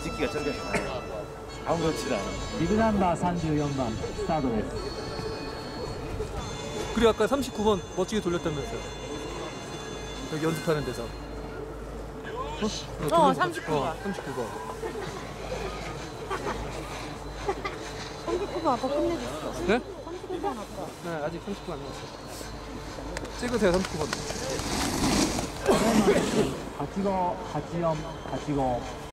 뒤집기가 쩔겠어요. 아무렇지도 않아. ビブナンバー34番スタートです。 그리고 아까 39번 멋지게 돌렸다면서요. 여기 연습하는 데서. 39번. 39번. 39번 아까 끝내줬어. 네? 39번 아까. 네, 아직 39번 안 나왔어요. 찍으세요, 39번. 85、84、85